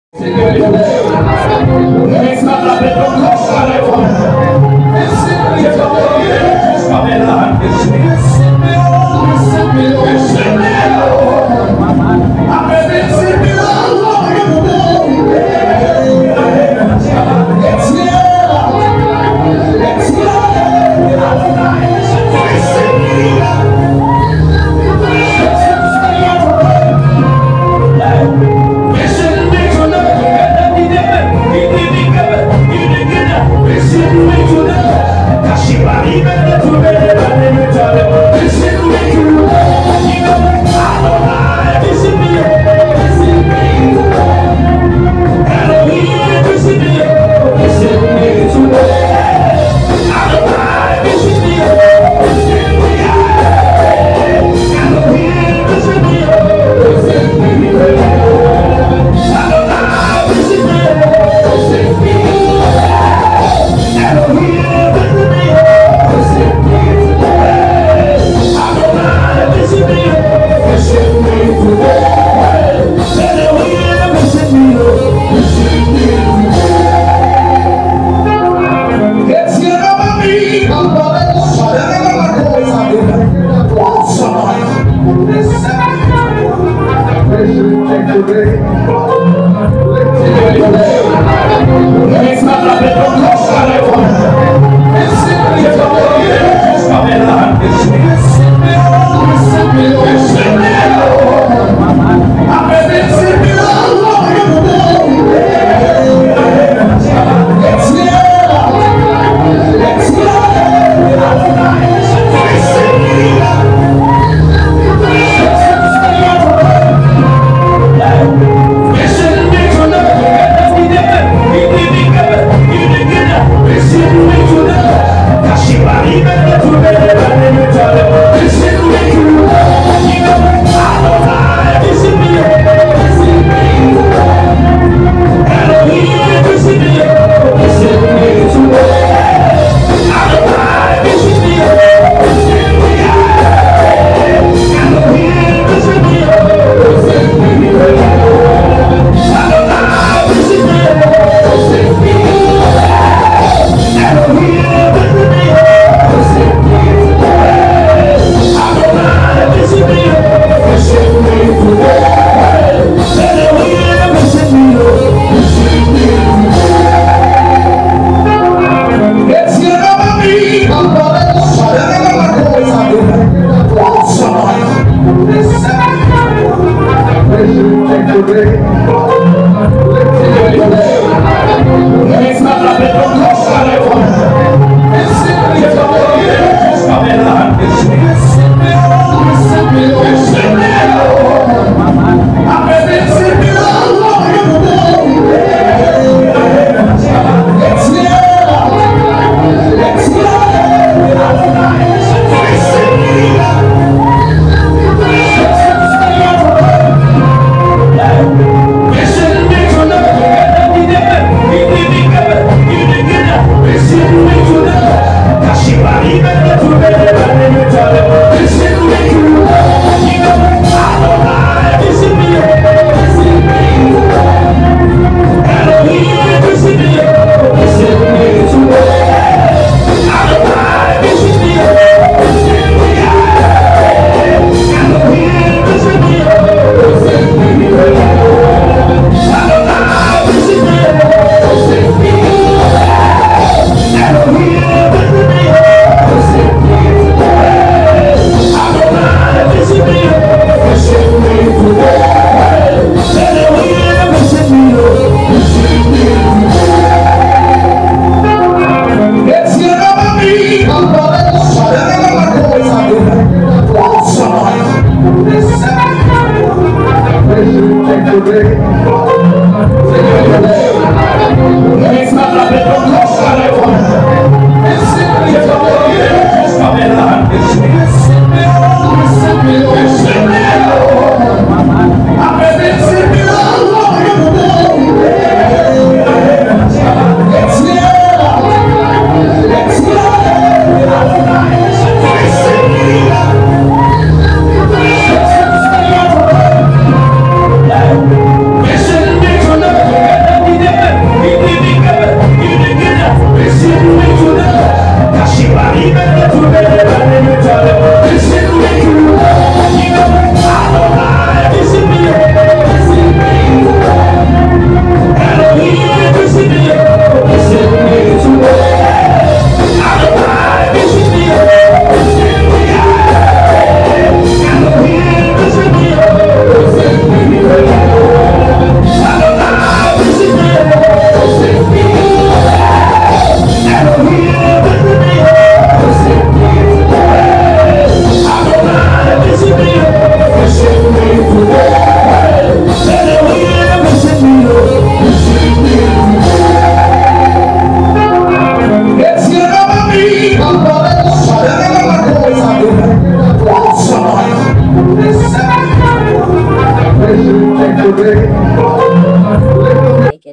Receive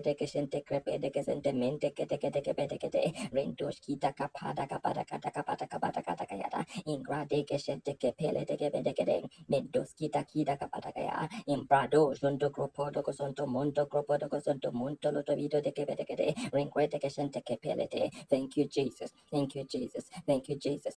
de que gente crepe de que sente mente que te pete que te rentos kita capada capada cata capata capata cata cayata ingrade que gente que pele de que vede que de mentos kita capata caya imprado junto cropo do cosonto monto cropo do cosonto monto lo video de que vede que de rinquete que gente que pele de. Thank you Jesus, thank you Jesus, thank you Jesus,